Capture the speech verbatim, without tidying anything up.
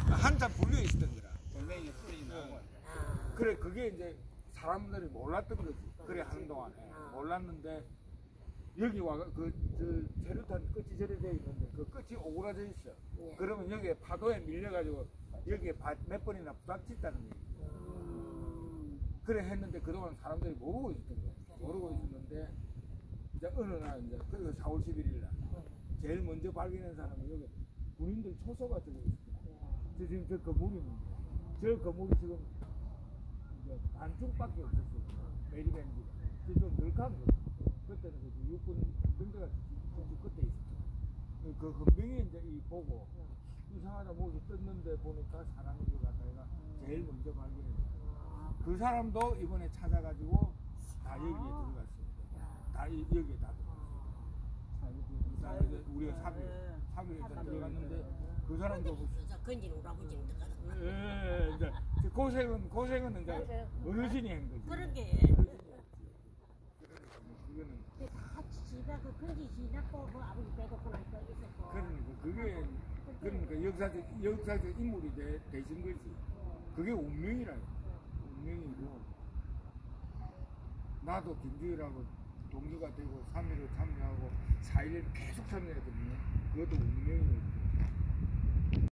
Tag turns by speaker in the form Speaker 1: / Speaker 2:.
Speaker 1: 한참 불려 있었던 거라.
Speaker 2: 돌멩이 뿌리 나오고.
Speaker 3: 아.
Speaker 1: 그래 그게 이제 사람들이 몰랐던 거지. 그래 하는 동안에 몰랐는데 여기 와가 그저 체류탄 끝이 저래 돼 있는데 그 끝이 오그라져 있어.
Speaker 3: 예.
Speaker 1: 그러면 여기에 파도에 밀려가지고 여기에 바, 몇 번이나 부닥쳤다는 얘기.
Speaker 3: 음.
Speaker 1: 그래 했는데 그동안 사람들이 모르고 있었던 거야. 모르고 있었는데 이제 어느 날 이제 그리고 사월 십일일 날 제일 먼저 발견한 사람은 여기 군인들 초소가 저기 있었어. 저 지금 저 건물이 있는데 저 건물이 지금 이제 반쪽밖에 없었어. 메리밴드가. 좀 널찍한 거지. 그때는 그 육군 병대가 저쪽 끝에 있었어. 그 건병이 이제 이 보고 이상하다 모습 떴는데 보니까 사람인 것 같다가 제일 먼저 발견했어. 그 사람도 이번에 찾아가지고 다 여기에 들어갔어요. 다 이, 여기에 다 들어갔어요. 다 이제 우리가 사비에 사비에 들어갔는데 그 사람도
Speaker 3: 건진 오라버지는 들어가서.
Speaker 1: 예, 이제 고생은 고생은 이제 어르신이 한 거지.
Speaker 3: 그런 게.
Speaker 1: 그거는
Speaker 3: 다 지가 그 건지 지났고 뭐 아버지 배고프고 있었고.
Speaker 1: 그러니까 그게 그러니까 역사적 역사적 인물이 되, 되신 거지. 그게 운명이라고. 운명이고 나도 김주일하고 동료가 되고 삼 일을 참여하고 사 일을 계속 참여했거든요. 그것도 운명이에요.